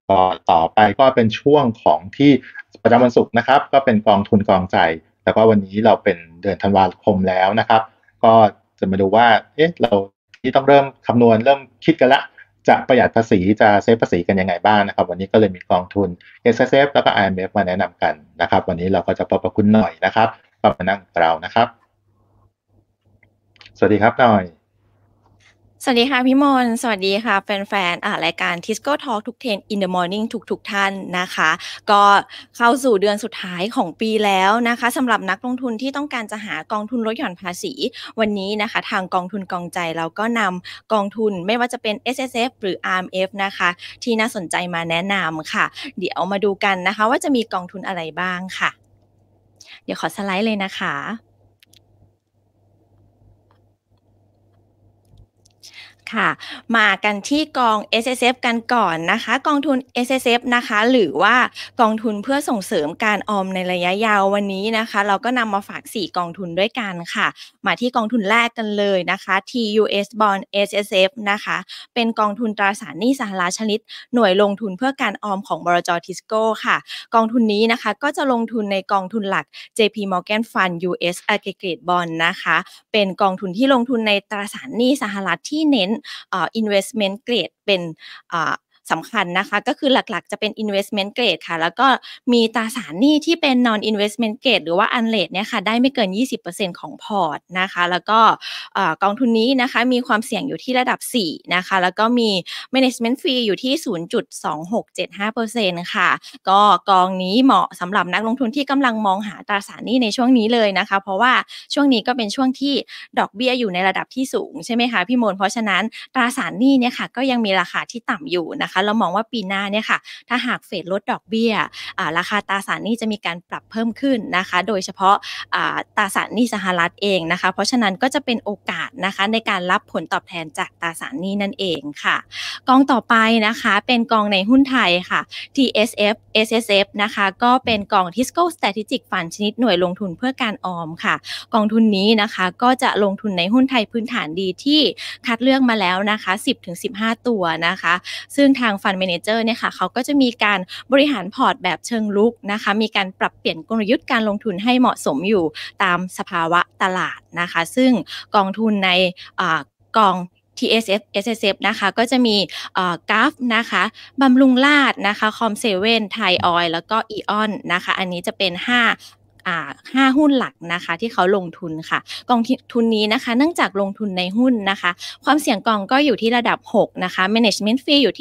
ก็ต่อไปก็เป็นช่วงของที่ประจำวันศุกร์นะครับก็เป็นกองทุนกองใจแล้วก็วันนี้เราเป็นเดือนธันวาคมแล้วนะครับก็จะมาดูว่าเราที่ต้องเริ่มคำนวณเริ่มคิดกันละจะประหยัดภาษีจะเซฟภาษีกันยังไงบ้างนะครับวันนี้ก็เลยมีกองทุน S&P แล้วก็ IMF มาแนะนำกันนะครับวันนี้เราก็จะพบกับคุณหน่อยนะครับก็มานั่งกับเรานะครับสวัสดีครับหน่อยสวัสดีค่ะพี่มนต์สวัสดีค่ะแฟนๆรายการ Tisco Talk ทุก10 in the morning ทุกท่านนะคะก็เข้าสู่เดือนสุดท้ายของปีแล้วนะคะสำหรับนักลงทุนที่ต้องการจะหากองทุนลดหย่อนภาษีวันนี้นะคะทางกองทุนกองใจเราก็นำกองทุนไม่ว่าจะเป็น S&P หรือ RMF นะคะที่น่าสนใจมาแนะนำค่ะเดี๋ยวมาดูกันนะคะว่าจะมีกองทุนอะไรบ้างค่ะเดี๋ยวขอสไลด์เลยนะคะ ค่ะมากันที่กอง S&P กันก่อนนะคะกองทุน S&P นะคะหรือว่ากองทุนเพื่อส่งเสริมการออมในระยะยาววันนี้นะคะเราก็นำมาฝาก4กองทุนด้วยกันค่ะมาที่กองทุนแรกกันเลยนะคะ TUS Bond S&P นะคะเป็นกองทุนตราสารหนี้สหรัฐชนิดหน่วยลงทุนเพื่อการออมของบลจ. Tisco ค่ะกองทุนนี้นะคะก็จะลงทุนในกองทุนหลัก JP Morgan Fund US Aggregate Bond นะคะเป็นกองทุนที่ลงทุนในตราสารหนี้สหรัฐที่เน้นinvestment grade เป็นอ่าสำคัญนะคะก็คือหลักๆจะเป็น investment grade ค่ะแล้วก็มีตราสารหนี้ที่เป็น non investment grade หรือว่า unrated เนี่ยค่ะได้ไม่เกิน 20% ของพอร์ตนะคะแล้วก็กองทุนนี้นะคะมีความเสี่ยงอยู่ที่ระดับ4นะคะแล้วก็มี management fee อยู่ที่ 0.2675% ค่ะก็กองนี้เหมาะสำหรับนักลงทุนที่กำลังมองหาตราสารหนี้ในช่วงนี้เลยนะคะเพราะว่าช่วงนี้ก็เป็นช่วงที่ดอกเบี้ยอยู่ในระดับที่สูงใช่ไหมคะพี่มนต์เพราะฉะนั้นตราสารหนี้เนี่ยค่ะก็ยังมีราคาที่ต่ำอยู่นะคะเรามองว่าปีหน้าเนี่ยค่ะถ้าหากเฟดลดดอกเบี้ยราคาตราสารหนี้จะมีการปรับเพิ่มขึ้นนะคะโดยเฉพาะตราสารหนี้สหรัฐเองนะคะเพราะฉะนั้นก็จะเป็นโอกาสนะคะในการรับผลตอบแทนจากตราสารหนี้นั่นเองค่ะกองต่อไปนะคะเป็นกองในหุ้นไทยค่ะ TSF SSF นะคะก็เป็นกอง Tisco Strategic Fund ชนิดหน่วยลงทุนเพื่อการออมค่ะกองทุนนี้นะคะก็จะลงทุนในหุ้นไทยพื้นฐานดีที่คัดเลือกมาแล้วนะคะ10-15ตัวนะคะซึ่งทาง Fund Manager เนี่ยค่ะเขาก็จะมีการบริหารพอร์ตแบบเชิงรุกนะคะมีการปรับเปลี่ยนกลยุทธ์การลงทุนให้เหมาะสมอยู่ตามสภาวะตลาดนะคะซึ่งกองทุนในกอง TSF SSF นะคะก็จะมีกราฟนะคะบำรุงราษฎร์นะคะคอมเซเว่นไทยออยล์แล้วก็อีออนนะคะอันนี้จะเป็น5หุ้นหลักนะคะที่เขาลงทุนค่ะกองทุนนี้นะคะเนื่องจากลงทุนในหุ้นนะคะความเสี่ยงกองก็อยู่ที่ระดับ6นะคะ management fee อยู่ที่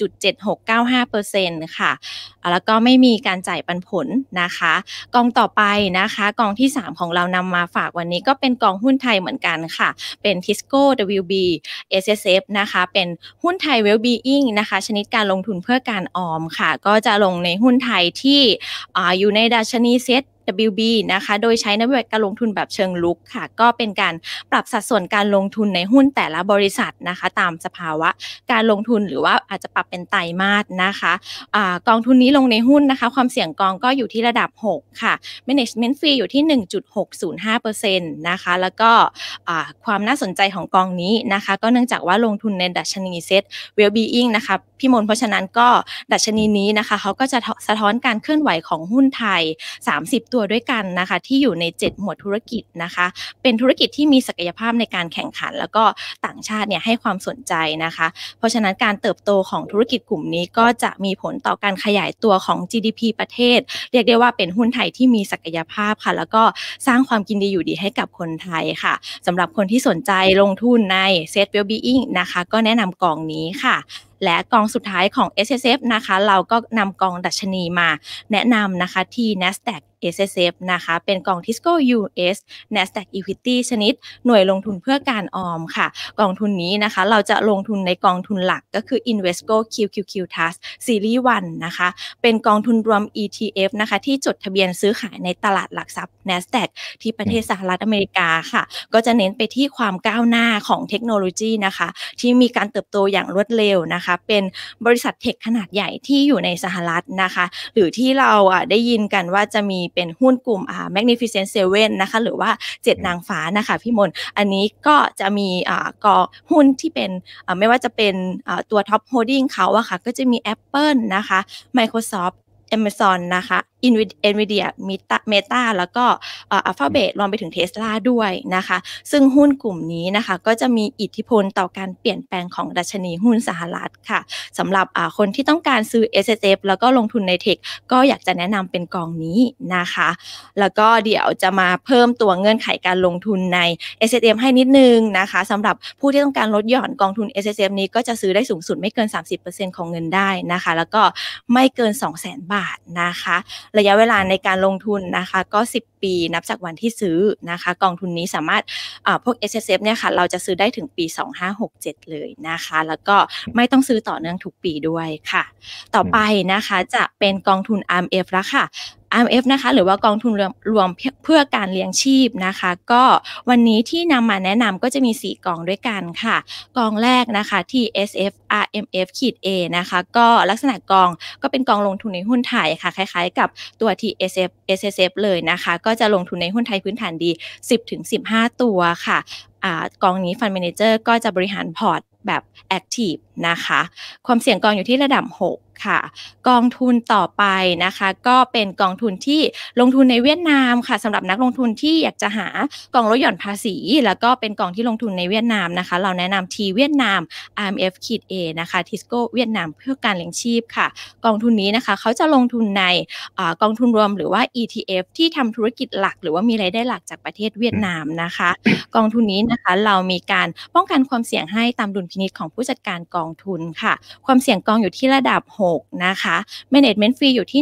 1.7695% ค่ะแล้วก็ไม่มีการจ่ายปันผลนะคะกองต่อไปนะคะกองที่3ของเรานำมาฝากวันนี้ก็เป็นกองหุ้นไทยเหมือนกันค่ะเป็น Tisco WB SSF นะคะเป็นหุ้นไทย Wellbeing นะคะชนิดการลงทุนเพื่อการออมค่ะก็จะลงในหุ้นไทยที่อยู่ในดัชนีเซ็ต WB นะคะโดยใช้นโยบายการลงทุนแบบเชิงลุกค่ะก็เป็นการปรับสัดส่วนการลงทุนในหุ้นแต่ละบริษัทนะคะตามสภาวะการลงทุนหรือว่าอาจจะปรับเป็นไตรมาสนะคะกองทุนนี้ลงในหุ้นนะคะความเสี่ยงกองก็อยู่ที่ระดับ6ค่ะ management fee อยู่ที่ 1.605% นะคะแล้วก็ความน่าสนใจของกองนี้นะคะก็เนื่องจากว่าลงทุนในดัชนีเซ็ต Wellbeing นะคะพี่มนต์เพราะฉะนั้นก็ดัชนีนี้นะคะเขาก็จะสะท้อนการเคลื่อนไหวของหุ้นไทย30ตัวด้วยกันนะคะที่อยู่ใน7หมวดธุรกิจนะคะเป็นธุรกิจที่มีศักยภาพในการแข่งขันแล้วก็ต่างชาติเนี่ยให้ความสนใจนะคะเพราะฉะนั้นการเติบโตของธุรกิจกลุ่มนี้ก็จะมีผลต่อการขยายตัวของ GDP ประเทศเรียกได้ว่าเป็นหุ้นไทยที่มีศักยภาพค่ะแล้วก็สร้างความกินดีอยู่ดีให้กับคนไทยค่ะสำหรับคนที่สนใจลงทุนใน Set Wellbeing นะคะก็แนะนำกองนี้ค่ะและกองสุดท้ายของ S&P นะคะเราก็นำกองดัชนีมาแนะนำนะคะที่ NASDAQ S&P นะคะเป็นกอง Tisco US NASDAQ Equity ชนิดหน่วยลงทุนเพื่อการออมค่ะกองทุนนี้นะคะเราจะลงทุนในกองทุนหลักก็คือ Invesco QQQ Trust Series 1นะคะเป็นกองทุนรวม ETF นะคะที่จดทะเบียนซื้อขายในตลาดหลักทรัพย์ NASDAQ ที่ประเทศสหรัฐอเมริกาค่ะก็จะเน้นไปที่ความก้าวหน้าของเทคโนโลยีนะคะที่มีการเติบโตอย่างรวดเร็วนะคะเป็นบริษัทเทคขนาดใหญ่ที่อยู่ในสหรัฐนะคะหรือที่เราได้ยินกันว่าจะมีเป็นหุ้นกลุ่มMagnificent Seven นะคะหรือว่า7นางฟ้านะคะพี่มนต์อันนี้ก็จะมีกองหุ้นที่เป็นไม่ว่าจะเป็นตัว Top Holding เขาอะค่ะก็จะมี Apple นะคะ Microsoft Amazon นะคะ Nvidia Meta แล้วก็Alphabet รวมไปถึง Tesla ด้วยนะคะซึ่งหุ้นกลุ่มนี้นะคะก็จะมีอิทธิพลต่อการเปลี่ยนแปลงของดัชนีหุ้นสหรัฐค่ะสำหรับคนที่ต้องการซื้อ S&P แล้วก็ลงทุนในเทคก็อยากจะแนะนำเป็นกองนี้นะคะแล้วก็เดี๋ยวจะมาเพิ่มตัวเงื่อนไขการลงทุนใน S&P ให้นิดนึงนะคะสำหรับผู้ที่ต้องการลดหย่อนกองทุน S&P นี้ก็จะซื้อได้สูงสุดไม่เกิน 30% ของเงินได้นะคะแล้วก็ไม่เกิน 200,000 บาทนะคะระยะเวลาในการลงทุนนะคะก็10 ปีนับจากวันที่ซื้อนะคะกองทุนนี้สามารถพวก S&P เนี่ยค่ะเราจะซื้อได้ถึงปี2567เลยนะคะแล้วก็ไม่ต้องซื้อต่อเนื่องทุกปีด้วยค่ะต่อไปนะคะจะเป็นกองทุน RMF แล้วค่ะ RMF นะคะหรือว่ากองทุนรวมเพื่อการเลี้ยงชีพนะคะก็วันนี้ที่นำมาแนะนำก็จะมี4กองด้วยกันค่ะกองแรกนะคะ TSF RMF-A นะคะก็ลักษณะกองก็เป็นกองลงทุนในหุ้นไทยค่ะคล้ายๆกับตัว TSF SSF เลยนะคะก็จะลงทุนในหุ้นไทยพื้นฐานดี 10-15 ตัวค่ะกองนี้ Fund Manager ก็จะบริหารพอร์ตแบบ Active นะคะความเสี่ยงกองอยู่ที่ระดับ6ค่ะกองทุนต่อไปนะคะก็เป็นกองทุนที่ลงทุนในเวียดนามค่ะสำหรับนักลงทุนที่อยากจะหากองลดหย่อนภาษีแล้วก็เป็นกองที่ลงทุนในเวียดนามนะคะเราแนะนำ T เวียดนาม RMF-A นะคะ Tisco เวียดนามเพื่อการเลี้ยงชีพค่ะกองทุนนี้นะคะเขาจะลงทุนในกองทุนรวมหรือว่า ETF ที่ทำธุรกิจหลักหรือว่ามีรายได้หลักจากประเทศเวียดนามนะคะกองทุนนี้นะคะเรามีการป้องกันความเสี่ยงให้ตามดุลพินิจของผู้จัดการกองทุนค่ะความเสี่ยงกองอยู่ที่ระดับ6นะคะ Management Fee อยู่ที่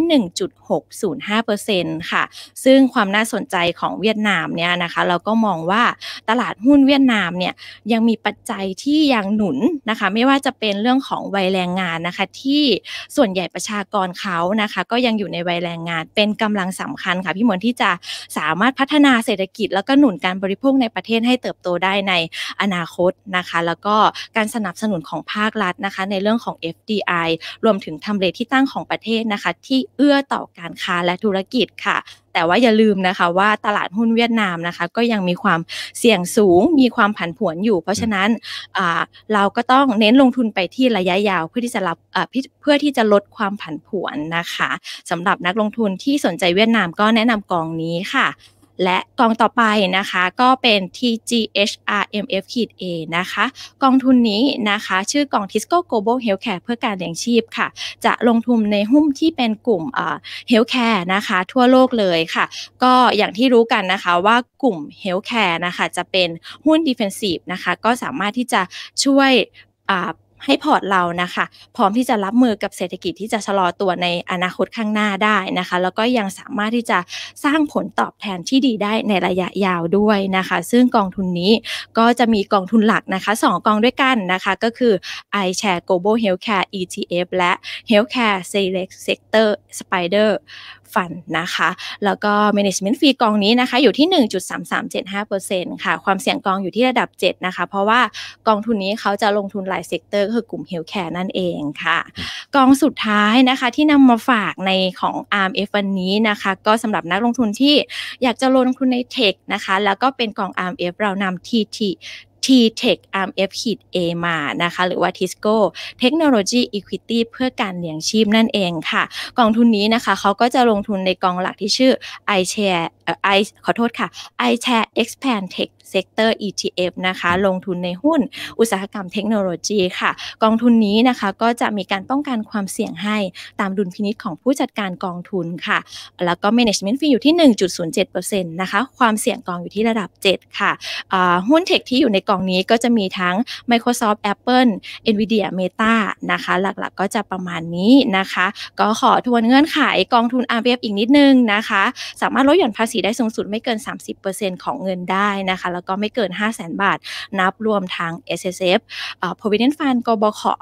1.605% ค่ะซึ่งความน่าสนใจของเวียดนามเนี่ยนะคะเราก็มองว่าตลาดหุ้นเวียดนามเนี่ยยังมีปัจจัยที่ยังหนุนนะคะไม่ว่าจะเป็นเรื่องของวัยแรงงานนะคะที่ส่วนใหญ่ประชากรเขานะคะก็ยังอยู่ในวัยแรงงานเป็นกำลังสำคัญค่ะพี่มนต์ที่จะสามารถพัฒนาเศรษฐกิจแล้วก็หนุนการบริโภคในประเทศให้เติบโตได้ในอนาคตนะคะแล้วก็การสนับสนุนของภาครัฐนะคะในเรื่องของ FDI รวมถึงทำเลที่ตั้งของประเทศนะคะที่เอื้อต่อการค้าและธุรกิจค่ะแต่ว่าอย่าลืมนะคะว่าตลาดหุ้นเวียดนามนะคะก็ยังมีความเสี่ยงสูงมีความผันผวนอยู่เพราะฉะนั้นเราก็ต้องเน้นลงทุนไปที่ระยะยาวเพื่อที่จะลดความผันผวนนะคะสำหรับนักลงทุนที่สนใจเวียดนามก็แนะนำกองนี้ค่ะและกองต่อไปนะคะก็เป็น TGHRMF-A นะคะกองทุนนี้นะคะชื่อกอง Tisco Global Healthcare เพื่อการเลี้ยงชีพค่ะจะลงทุนในหุ้นที่เป็นกลุ่มHealthcare นะคะทั่วโลกเลยค่ะก็อย่างที่รู้กันนะคะว่ากลุ่ม Healthcare นะคะจะเป็นหุ้น Defensive นะคะก็สามารถที่จะช่วยให้พอร์ตเรานะคะพร้อมที่จะรับมือกับเศรษฐกิจที่จะชะลอตัวในอนาคตข้างหน้าได้นะคะแล้วก็ยังสามารถที่จะสร้างผลตอบแทนที่ดีได้ในระยะยาวด้วยนะคะซึ่งกองทุนนี้ก็จะมีกองทุนหลักนะคะ2กองด้วยกันนะคะก็คือ iShare Global Healthcare ETF และ Healthcare Select Sector Spider Fund นะคะแล้วก็ Management Fee กองนี้นะคะอยู่ที่ 1.3375% ค่ะความเสี่ยงกองอยู่ที่ระดับ7นะคะเพราะว่ากองทุนนี้เขาจะลงทุนหลายเซกเตอร์ก็คือกลุ่ม Healthcare นั่นเองค่ะกองสุดท้ายนะคะที่นำมาฝากในของ RMF วันนี้นะคะก็สำหรับนักลงทุนที่อยากจะลงทุนในเทคนะคะแล้วก็เป็นกอง RMF เรานำ T-Tech RMF-A มานะคะหรือว่า Tisco Technology Equity เพื่อการเลี้ยงชีพนั่นเองค่ะกองทุนนี้นะคะเขาก็จะลงทุนในกองหลักที่ชื่อ iShare Expand Tech Sector ETF นะคะลงทุนในหุ้นอุตสาหกรรมเทคโนโลยีค่ะกองทุนนี้นะคะก็จะมีการป้องกันความเสี่ยงให้ตามดุลพินิจของผู้จัดการกองทุนค่ะแล้วก็ Management Fee อยู่ที่ 1.07% นะคะความเสี่ยงกองอยู่ที่ระดับ7ค่ะหุ้นเทคที่อยู่ในกองนี้ก็จะมีทั้ง Microsoft Apple Nvidia Meta นะคะหลักๆก็จะประมาณนี้นะคะก็ขอทวนเงื่อนไขกองทุน RMF อีกนิดนึงนะคะสามารถลดหย่อนภาษีได้สูงสุดไม่เกิน 30% ของเงินได้นะคะแล้วก็ไม่เกิน 500,000 บาทนับรวมทั้ง SSF Provident Fund กบข.และ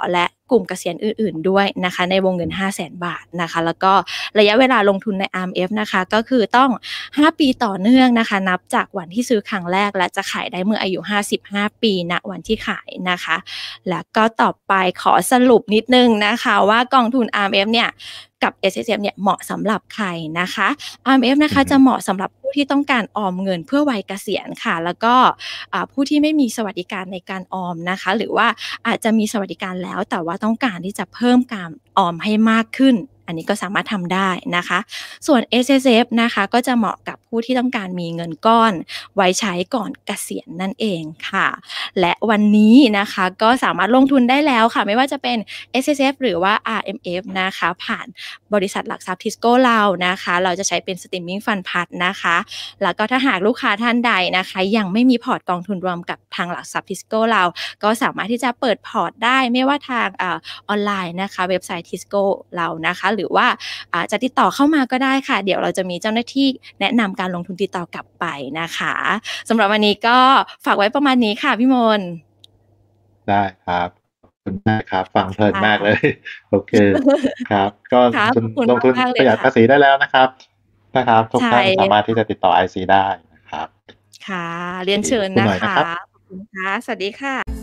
กลุ่มเกษียณอื่นๆด้วยนะคะในวงเงิน 500,000 บาทนะคะแล้วก็ระยะเวลาลงทุนใน ARMF นะคะก็คือต้อง5ปีต่อเนื่องนะคะนับจากวันที่ซื้อครั้งแรกและจะขายได้เมื่ออายุ55ปีณวันที่ขายนะคะแล้วก็ต่อไปขอสรุปนิดหนึ่งนะคะว่ากองทุน ARMF เนี่ยกับ S-S-F เนี่ยเหมาะสำหรับใครนะคะ ARMF นะอือฮึคะจะเหมาะสำหรับผู้ที่ต้องการออมเงินเพื่อวัยเกษียณค่ะแล้วก็ผู้ที่ไม่มีสวัสดิการในการออมนะคะหรือว่าอาจจะมีสวัสดิการแล้วแต่ว่าต้องการที่จะเพิ่มการออมให้มากขึ้นอันนี้ก็สามารถทำได้นะคะส่วน S-S-F นะคะก็จะเหมาะกับผู้ที่ต้องการมีเงินก้อนไว้ใช้ก่อนเกษียณนั่นเองค่ะและวันนี้นะคะก็สามารถลงทุนได้แล้วค่ะไม่ว่าจะเป็น S-S-F หรือว่า RMF นะคะผ่านบริษัทหลักทรัพย์ Tisco เรานะคะเราจะใช้เป็น Streaming Fund Plus นะคะแล้วก็ถ้าหากลูกค้าท่านใดนะคะยังไม่มีพอร์ตกองทุนรวมกับทางหลักทรัพย์ Tisco เราก็สามารถที่จะเปิดพอร์ตได้ไม่ว่าทางออนไลน์นะคะเว็บไซต์ Tisco เรานะคะหรือว่าจะติดต่อเข้ามาก็ได้ค่ะเดี๋ยวเราจะมีเจ้าหน้าที่แนะนำการลงทุนติดต่อกลับไปนะคะสำหรับวันนี้ก็ฝากไว้ประมาณนี้ค่ะพี่มนต์ได้ครับขอบคุณมากครับฟังเพลินค่มากเลยะโอเคครับก็ค่ะทุนขอบคุณลงทุนมากๆเลประหยัดภาษียค่ะได้แล้วนะครับทุกใช่ท่านสามารถที่จะค่ะติดต่อ IC ได้นะครับค่ะเรียนโอเคเชิญขอบคุณนะคะหน่อยนะครับขอบคุณค่ะสวัสดีค่ะ